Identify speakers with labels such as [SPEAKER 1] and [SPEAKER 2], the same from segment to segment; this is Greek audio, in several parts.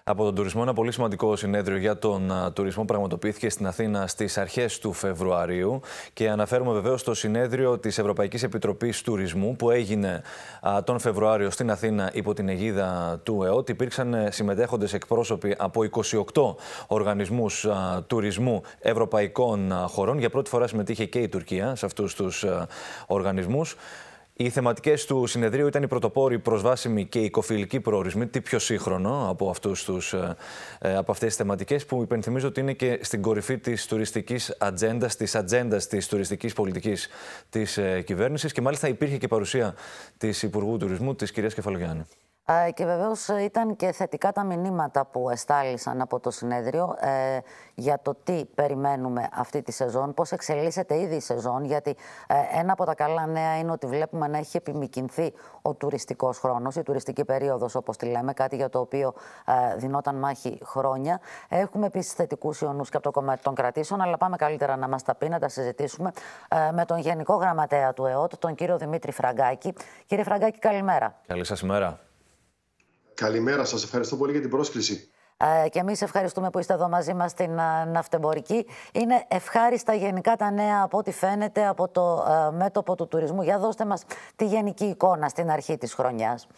[SPEAKER 1] Από τον τουρισμό, ένα πολύ σημαντικό συνέδριο για τον τουρισμό πραγματοποιήθηκε στην Αθήνα στις αρχές του Φεβρουαρίου και αναφέρουμε βεβαίως στο συνέδριο της Ευρωπαϊκής Επιτροπής Τουρισμού που έγινε τον Φεβρουάριο στην Αθήνα υπό την αιγίδα του ΕΟΤ. Υπήρξαν συμμετέχοντες εκπρόσωποι από 28 οργανισμούς τουρισμού ευρωπαϊκών χωρών. Για πρώτη φορά συμμετείχε και η Τουρκία σε αυτούς τους οργανισμούς. Οι θεματικές του συνεδρίου ήταν οι πρωτοπόροι, προσβάσιμοι και οικοφιλικοί προορισμοί, τι πιο σύγχρονο από αυτές τις θεματικές, που υπενθυμίζω ότι είναι και στην κορυφή της τουριστικής ατζέντας, της ατζέντας της τουριστικής πολιτικής της κυβέρνησης, και μάλιστα υπήρχε και παρουσία της Υπουργού Τουρισμού, της κυρίας Κεφαλογιάννη.
[SPEAKER 2] Και βεβαίως ήταν και θετικά τα μηνύματα που εστάλησαν από το συνέδριο για το τι περιμένουμε αυτή τη σεζόν, πώς εξελίσσεται ήδη η σεζόν, γιατί ένα από τα καλά νέα είναι ότι βλέπουμε να έχει επιμικυνθεί ο τουριστικός χρόνος, η τουριστική περίοδος όπως τη λέμε, κάτι για το οποίο δινόταν μάχη χρόνια. Έχουμε επίσης θετικούς ιονούς και από το κομμάτι των κρατήσεων, αλλά πάμε καλύτερα να μας τα πει, να τα συζητήσουμε με τον Γενικό Γραμματέα του ΕΟΤ, τον κύριο Δημήτρη Φραγκάκη. Κύριε Φραγκάκη, καλημέρα.
[SPEAKER 1] Καλή σας ημέρα.
[SPEAKER 3] Καλημέρα, σας ευχαριστώ πολύ για την πρόσκληση.
[SPEAKER 2] Και εμείς ευχαριστούμε που είστε εδώ μαζί μας στην Ναυτεμπορική. Είναι ευχάριστα γενικά τα νέα από ό,τι φαίνεται από το μέτωπο του τουρισμού. Για δώστε μας τη γενική εικόνα στην αρχή της χρονιάς.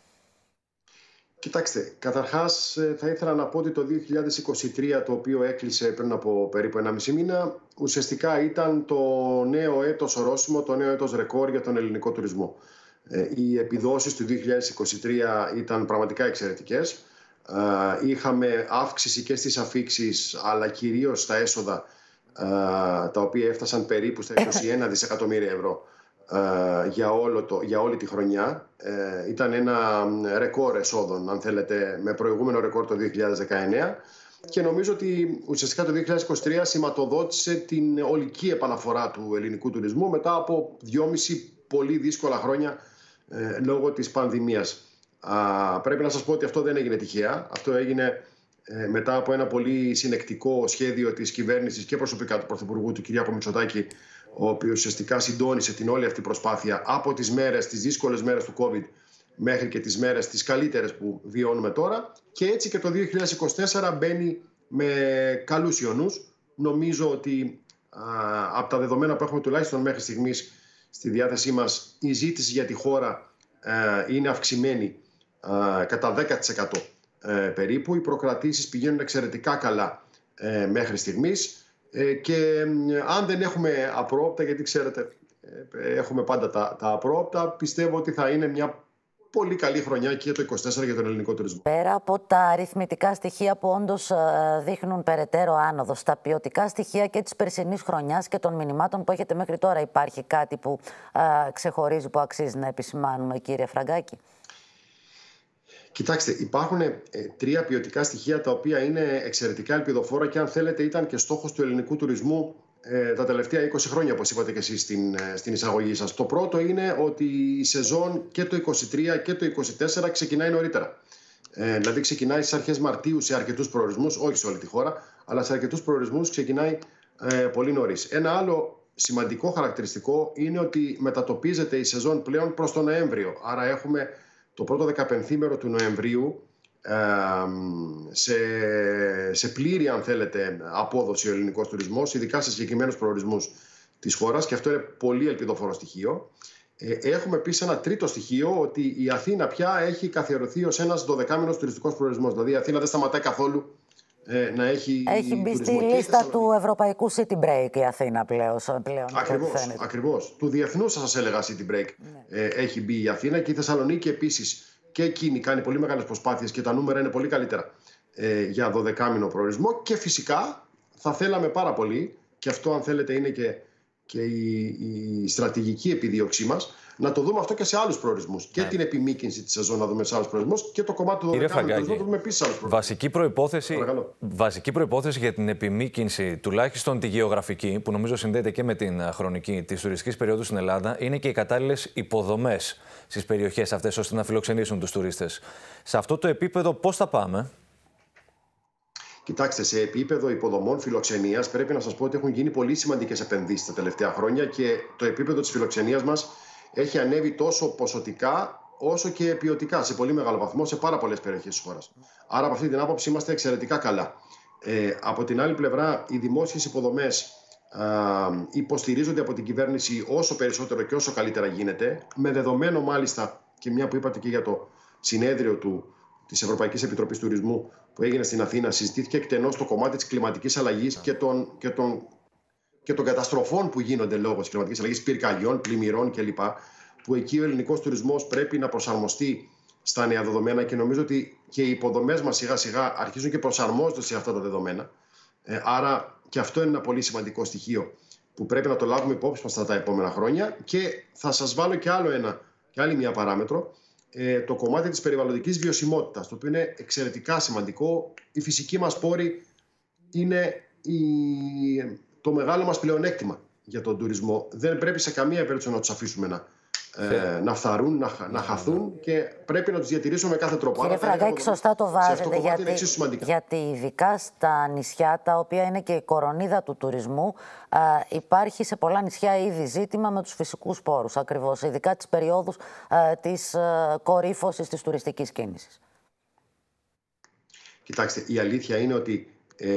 [SPEAKER 3] Κοιτάξτε, καταρχάς θα ήθελα να πω ότι το 2023, το οποίο έκλεισε πριν από περίπου 1,5 μήνα, ουσιαστικά ήταν το νέο έτος ορόσημο, το νέο έτος ρεκόρ για τον ελληνικό τουρισμό. Οι επιδόσεις του 2023 ήταν πραγματικά εξαιρετικές. Είχαμε αύξηση και στις αφίξεις, αλλά κυρίως στα έσοδα, τα οποία έφτασαν περίπου στα 21 δισεκατομμύρια ευρώ για όλη τη χρονιά. Ήταν ένα ρεκόρ εσόδων, αν θέλετε, με προηγούμενο ρεκόρ το 2019. Και νομίζω ότι ουσιαστικά το 2023 σηματοδότησε την ολική επαναφορά του ελληνικού τουρισμού μετά από 2,5 πολύ δύσκολα χρόνια λόγω της πανδημίας. Πρέπει να σας πω ότι αυτό δεν έγινε τυχαία. Αυτό έγινε μετά από ένα πολύ συνεκτικό σχέδιο της κυβέρνησης και προσωπικά του Πρωθυπουργού, του Κυριάκου Μητσοτάκη, ο οποίος ουσιαστικά συντόνισε την όλη αυτή προσπάθεια από τις δύσκολες μέρες του COVID μέχρι και τις μέρες τις καλύτερες που βιώνουμε τώρα. Και έτσι και το 2024 μπαίνει με καλούς ιονούς. Νομίζω ότι από τα δεδομένα που έχουμε τουλάχιστον μέχρι στιγμής στη διάθεσή μας, η ζήτηση για τη χώρα είναι αυξημένη κατά 10% περίπου. Οι προκρατήσεις πηγαίνουν εξαιρετικά καλά μέχρι στιγμής και αν δεν έχουμε απρόοπτα, γιατί ξέρετε έχουμε πάντα τα απρόοπτα, πιστεύω ότι θα είναι μια πολύ καλή χρονιά και το 2024 για τον ελληνικό τουρισμό.
[SPEAKER 2] Πέρα από τα αριθμητικά στοιχεία που όντως δείχνουν περαιτέρω άνοδο, στα ποιοτικά στοιχεία και της περσινής χρονιάς και των μηνυμάτων που έχετε μέχρι τώρα, υπάρχει κάτι που ξεχωρίζει, που αξίζει να επισημάνουμε, κύριε Φραγκάκη?
[SPEAKER 3] Κοιτάξτε, υπάρχουν 3 ποιοτικά στοιχεία τα οποία είναι εξαιρετικά ελπιδοφόρα και αν θέλετε ήταν και στόχος του ελληνικού τουρισμού τα τελευταία 20 χρόνια, όπως είπατε και εσείς στην εισαγωγή σας. Το πρώτο είναι ότι η σεζόν και το 23 και το 24 ξεκινάει νωρίτερα. Δηλαδή ξεκινάει στις αρχές Μαρτίου σε αρκετούς προορισμούς, όχι σε όλη τη χώρα, αλλά σε αρκετούς προορισμούς ξεκινάει πολύ νωρίς. Ένα άλλο σημαντικό χαρακτηριστικό είναι ότι μετατοπίζεται η σεζόν πλέον προς τον Νοέμβριο. Άρα έχουμε το πρώτο 15ήμερο του Νοεμβρίου σε πλήρη, αν θέλετε, απόδοση ο ελληνικός τουρισμός, ειδικά σε συγκεκριμένους προορισμούς της χώρας, και αυτό είναι πολύ ελπιδοφόρο στοιχείο. Έχουμε επίσης ένα τρίτο στοιχείο, ότι η Αθήνα πια έχει καθιερωθεί ως ένας 12μηνος τουριστικός προορισμός. Δηλαδή η Αθήνα δεν σταματάει καθόλου να έχει
[SPEAKER 2] μπει στη λίστα του ευρωπαϊκού city break η Αθήνα πλέον.
[SPEAKER 3] Ακριβώς. Του διεθνούς, σας έλεγα, city break έχει μπει η Αθήνα, και η Θεσσαλονίκη επίσης. Και εκείνη κάνει πολύ μεγάλες προσπάθειες και τα νούμερα είναι πολύ καλύτερα για 12μηνο προορισμό. Και φυσικά θα θέλαμε πάρα πολύ, και αυτό αν θέλετε είναι και η στρατηγική επιδίωξή μας, να το δούμε αυτό και σε άλλους προορισμούς. Και την επιμήκυνση της σεζόν να δούμε σε άλλους προορισμούς και το κομμάτι του 12μηνου να το δούμε επίσης σε άλλους προορισμούς.
[SPEAKER 1] Βασική προϋπόθεση για την επιμήκυνση, τουλάχιστον τη γεωγραφική, που νομίζω συνδέεται και με την χρονική της τουριστικής περίοδου στην Ελλάδα, είναι και οι κατάλληλες υποδομές στις περιοχές αυτές, ώστε να φιλοξενήσουν τους τουρίστες. Σε αυτό το επίπεδο πώς θα πάμε?
[SPEAKER 3] Κοιτάξτε, σε επίπεδο υποδομών φιλοξενίας πρέπει να σας πω ότι έχουν γίνει πολύ σημαντικές επενδύσεις τα τελευταία χρόνια και το επίπεδο της φιλοξενίας μας έχει ανέβει τόσο ποσοτικά όσο και ποιοτικά, σε πολύ μεγάλο βαθμό, σε πάρα πολλές περιοχές της χώρας. Άρα, από αυτή την άποψη, είμαστε εξαιρετικά καλά. Από την άλλη πλευρά, οι δημόσιες υποδομές υποστηρίζονται από την κυβέρνηση όσο περισσότερο και όσο καλύτερα γίνεται, με δεδομένο μάλιστα και μια που είπατε και για το συνέδριο της Ευρωπαϊκής Επιτροπής Τουρισμού που έγινε στην Αθήνα, συζητήθηκε εκτενώς το κομμάτι της κλιματικής αλλαγής και των καταστροφών που γίνονται λόγω της κλιματικής αλλαγής, πυρκαγιών, πλημμυρών κλπ. Που εκεί ο ελληνικός τουρισμός πρέπει να προσαρμοστεί στα νέα δεδομένα και νομίζω ότι και οι υποδομές μας σιγά σιγά αρχίζουν και προσαρμόζονται σε αυτά τα δεδομένα. Άρα και αυτό είναι ένα πολύ σημαντικό στοιχείο που πρέπει να το λάβουμε υπόψη μας τα επόμενα χρόνια. Και θα σας βάλω και άλλη μια παράμετρο, το κομμάτι της περιβαλλοντικής βιωσιμότητας, το οποίο είναι εξαιρετικά σημαντικό. Η φυσική μας πόρη είναι το μεγάλο μας πλεονέκτημα για τον τουρισμό. Δεν πρέπει σε καμία περίπτωση να τους αφήσουμε να φθαρούν, να χαθούν και πρέπει να τους διατηρήσουμε με κάθε τρόπο.
[SPEAKER 2] Κύριε Φραγκάκη, σωστά το βάζετε, γιατί ειδικά στα νησιά, τα οποία είναι και η κορονίδα του τουρισμού, υπάρχει σε πολλά νησιά ήδη ζήτημα με τους φυσικούς πόρους, ακριβώς, ειδικά τις περιόδους της κορύφωσης της τουριστικής κίνησης.
[SPEAKER 3] Κοιτάξτε, η αλήθεια είναι ότι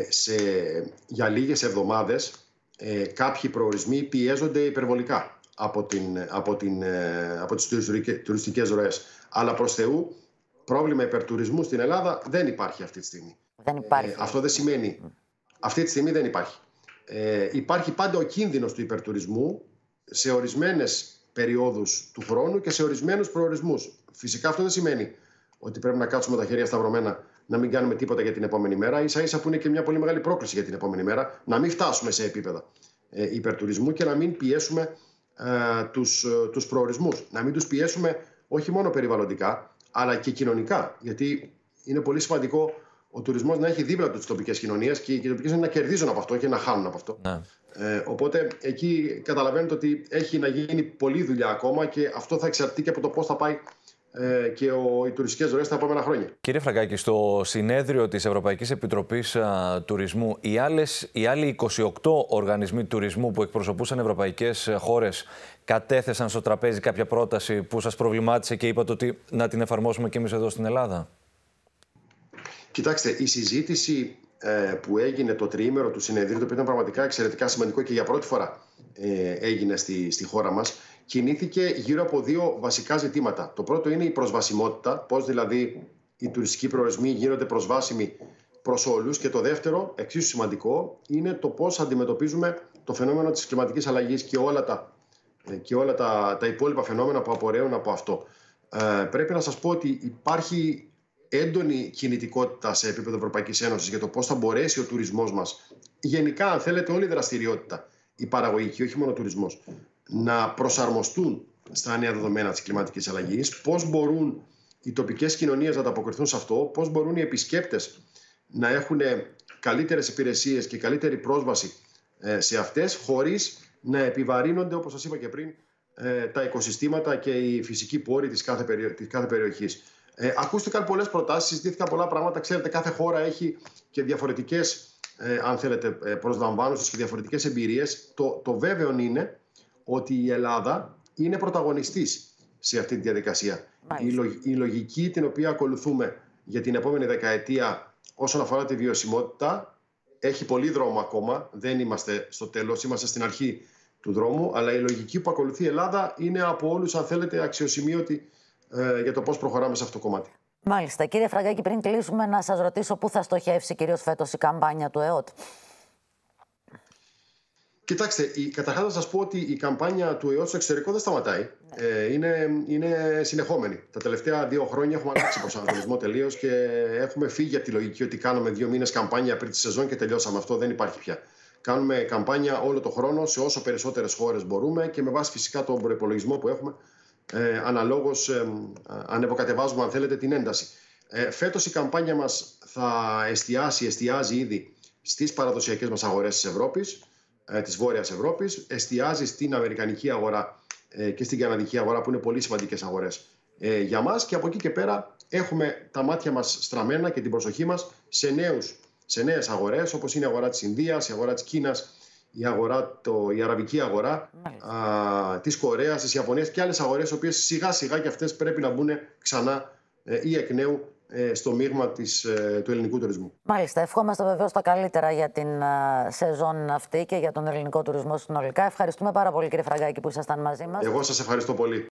[SPEAKER 3] για λίγες εβδομάδες κάποιοι προορισμοί πιέζονται υπερβολικά από τις τουριστικές ροές. Αλλά προς Θεού, πρόβλημα υπερτουρισμού στην Ελλάδα δεν υπάρχει αυτή τη στιγμή.
[SPEAKER 2] Δεν υπάρχει.
[SPEAKER 3] Αυτό δεν σημαίνει. Αυτή τη στιγμή δεν υπάρχει. Υπάρχει πάντα ο κίνδυνος του υπερτουρισμού σε ορισμένες περιόδους του χρόνου και σε ορισμένους προορισμούς. Φυσικά αυτό δεν σημαίνει ότι πρέπει να κάτσουμε τα χέρια σταυρωμένα, να μην κάνουμε τίποτα για την επόμενη μέρα. Ίσα-ίσα που είναι και μια πολύ μεγάλη πρόκληση για την επόμενη μέρα, να μην φτάσουμε σε επίπεδα υπερτουρισμού και να μην πιέσουμε τους προορισμούς. Να μην τους πιέσουμε όχι μόνο περιβαλλοντικά, αλλά και κοινωνικά. Γιατί είναι πολύ σημαντικό ο τουρισμός να έχει δίπλα του τις τοπικές κοινωνίες και οι τοπικές κοινωνίες να κερδίζουν από αυτό και να χάνουν από αυτό. Ναι. Οπότε εκεί καταλαβαίνετε ότι έχει να γίνει πολλή δουλειά ακόμα και αυτό θα εξαρτηθεί και από το πώς θα πάει και οι τουριστικές ροές τα επόμενα χρόνια.
[SPEAKER 1] Κύριε Φραγκάκη, στο συνέδριο της Ευρωπαϊκής Επιτροπής Τουρισμού, οι άλλοι 28 οργανισμοί τουρισμού που εκπροσωπούσαν ευρωπαϊκές χώρες κατέθεσαν στο τραπέζι κάποια πρόταση που σας προβλημάτισε και είπατε ότι να την εφαρμόσουμε και εμείς εδώ στην Ελλάδα?
[SPEAKER 3] Κοιτάξτε, η συζήτηση που έγινε το τριήμερο του συνεδρίου, το οποίο ήταν πραγματικά εξαιρετικά σημαντικό και για πρώτη φορά έγινε στη χώρα μας, κινήθηκε γύρω από δύο βασικά ζητήματα. Το πρώτο είναι η προσβασιμότητα, πώς δηλαδή οι τουριστικοί προορισμοί γίνονται προσβάσιμοι προς όλους. Και το δεύτερο, εξίσου σημαντικό, είναι το πώς αντιμετωπίζουμε το φαινόμενο της κλιματικής αλλαγής και όλα τα υπόλοιπα φαινόμενα που απορρέουν από αυτό. Πρέπει να σας πω ότι υπάρχει έντονη κινητικότητα σε επίπεδο Ευρωπαϊκής Ένωσης για το πώς θα μπορέσει ο τουρισμός μας, γενικά αν θέλετε όλη η δραστηριότητα, η παραγωγική, όχι μόνο ο τουρισμός, να προσαρμοστούν στα νέα δεδομένα της κλιματικής αλλαγής, πώς μπορούν οι τοπικές κοινωνίες να ανταποκριθούν σε αυτό, πώς μπορούν οι επισκέπτες να έχουν καλύτερες υπηρεσίες και καλύτερη πρόσβαση σε αυτές, χωρίς να επιβαρύνονται, όπως σας είπα και πριν, τα οικοσυστήματα και οι φυσικοί πόροι της κάθε περιοχής. Ακούστηκαν πολλές προτάσεις, συζητήθηκαν πολλά πράγματα. Ξέρετε, κάθε χώρα έχει και διαφορετικές, αν θέλετε, προσλαμβάνωσες και διαφορετικές εμπειρίες. Το βέβαιο είναι ότι η Ελλάδα είναι πρωταγωνιστής σε αυτή τη διαδικασία. Η λογική την οποία ακολουθούμε για την επόμενη δεκαετία όσον αφορά τη βιωσιμότητα έχει πολύ δρόμο ακόμα. Δεν είμαστε στο τέλος, είμαστε στην αρχή του δρόμου. Αλλά η λογική που ακολουθεί η Ελλάδα είναι από όλους, αν θέλετε, αξιοσημείωτη για το πώς προχωράμε σε αυτό το κομμάτι.
[SPEAKER 2] Μάλιστα. Κύριε Φραγκάκη, πριν κλείσουμε, να σας ρωτήσω πού θα στοχεύσει κυρίως φέτος η καμπάνια του ΕΟΤ.
[SPEAKER 3] Κοιτάξτε, καταρχάς να σας πω ότι η καμπάνια του ΕΟΤ στο εξωτερικό δεν σταματάει. Είναι συνεχόμενη. Τα τελευταία 2 χρόνια έχουμε αλλάξει προσανατολισμό τελείως και έχουμε φύγει από τη λογική ότι κάνουμε 2 μήνες καμπάνια πριν τη σεζόν και τελειώσαμε. Αυτό δεν υπάρχει πια. Κάνουμε καμπάνια όλο το χρόνο σε όσο περισσότερες χώρες μπορούμε και με βάση φυσικά τον προϋπολογισμό που έχουμε. Αναλόγως ανεβοκατεβάζουμε, αν θέλετε, την ένταση. Φέτος η καμπάνια μας θα εστιάζει ήδη στις παραδοσιακές μας αγορές της Ευρώπης, της Βόρειας Ευρώπης, εστιάζει στην αμερικανική αγορά και στην καναδική αγορά, που είναι πολύ σημαντικές αγορές για μας, και από εκεί και πέρα έχουμε τα μάτια μας στραμμένα και την προσοχή μας σε νέες αγορές, όπως είναι η αγορά της Ινδίας, η αγορά της Κίνας, η αραβική αγορά της Κορέας, της Ιαπωνίας και άλλες αγορές, οι οποίες σιγά σιγά και αυτές πρέπει να μπουν ξανά ή εκ νέου στο μείγμα του ελληνικού τουρισμού.
[SPEAKER 2] Μάλιστα. Ευχόμαστε βεβαίως τα καλύτερα για την σεζόν αυτή και για τον ελληνικό τουρισμό συνολικά. Ευχαριστούμε πάρα πολύ, κύριε Φραγκάκη, που ήσασταν μαζί μας.
[SPEAKER 3] Εγώ σας ευχαριστώ πολύ.